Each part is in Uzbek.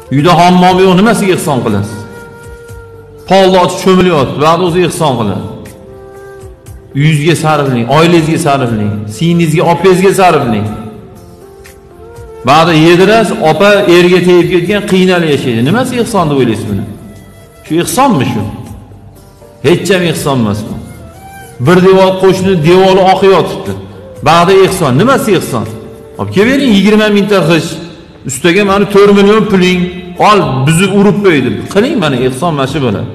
Uyda hammom yo'q, nimasiga ihson qilasiz? Polni ochib cho'milyapti, ba'zi o'zi ihson qiladi. Uyingizga sarflang, oilangizga sarflang, singlingizga, opangizga sarflang. Ba'zi yedirasiz, opa erga tegib ketgan, qiynalib yashaydi. Nimasi ihson deb o'ylaysiz buni? Shu ihsonmi shu? Hech ham ihson emas bu. Bir devor qo'shni devori oqib yotibdi. Ba'zi ihson, nimasi ihson? Olib kelvering 20 mingta g'ish, ustiga meni 4 million puling, ol bizni urib qo'ydi. Qiling mana ihson mana shu bo'ladi.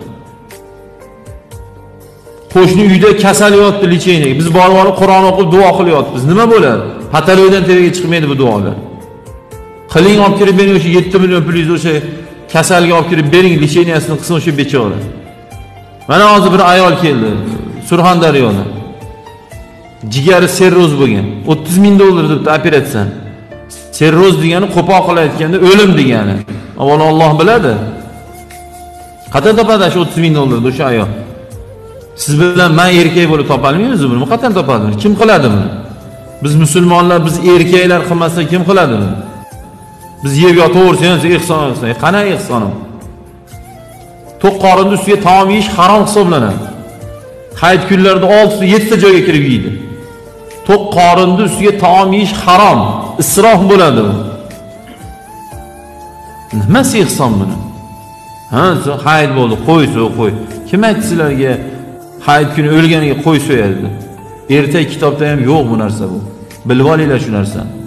Qo'shni uyda kasal yotdi lecheniga. Biz borib olib Qur'on o'qib duo qilyapmiz. Nima bo'ladi? Patologiyadan tevaga chiqmaydi bu duolar. Qiling olib kirib bering o'sha 7 million pulingizni o'sha kasalga olib kirib bering, lecheniyasini qilsin o'sha bechora. Mana hozir bir ayol keldi Surxondaryodan. Jigari serroz bo'lgan. 30 ming dollar debdi operatsiya. Serroz degani qo'pol qilib aytganda o'lim degani. Avvalo Alloh biladi. Qanday topadi shu 30 ming dollarni o'sha ayol? Siz bilan men erkak bo'lib topolmaymiz buni. Qanday topadi? Kim qiladi buni? Biz musulmonlar, biz erkaklar qilmasa kim qiladi buni? Biz yeb yotaversangiz ihson qilsin. Qana ihsonim? To'q qorinni ustiga taom yeyish harom hisoblanadi. Hayit kunlarida 6-7 ta joyga kirib yeydi. To'q qorinni ustiga taom yeyish harom, isrof bo'ladi. Nimasi ihson buni? Ha, hayit bo'ldi, qo'y. Kim aytdi sizlarga hayit kuni o'lganiga qo'y so'yadi? Erta kitobda ham yo'q bu narsa bu. Bilib olinglar shu narsani.